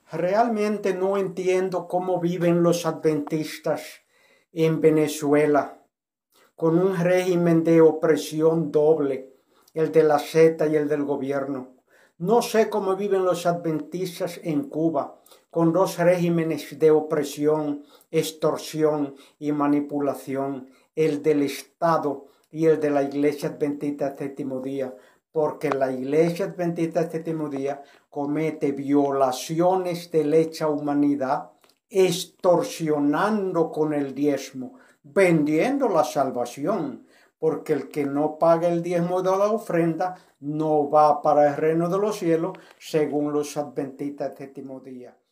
Realmente no entiendo cómo viven los adventistas en Venezuela, con un régimen de opresión doble, el de la Z y el del gobierno. No sé cómo viven los adventistas en Cuba, con dos regímenes de opresión, extorsión y manipulación, el del Estado y el de la Iglesia Adventista del Séptimo Día, porque la Iglesia Adventista del Séptimo Día comete violaciones de lesa humanidad, extorsionando con el diezmo, vendiendo la salvación, porque el que no paga el diezmo de la ofrenda no va para el reino de los cielos, según los adventistas del séptimo día.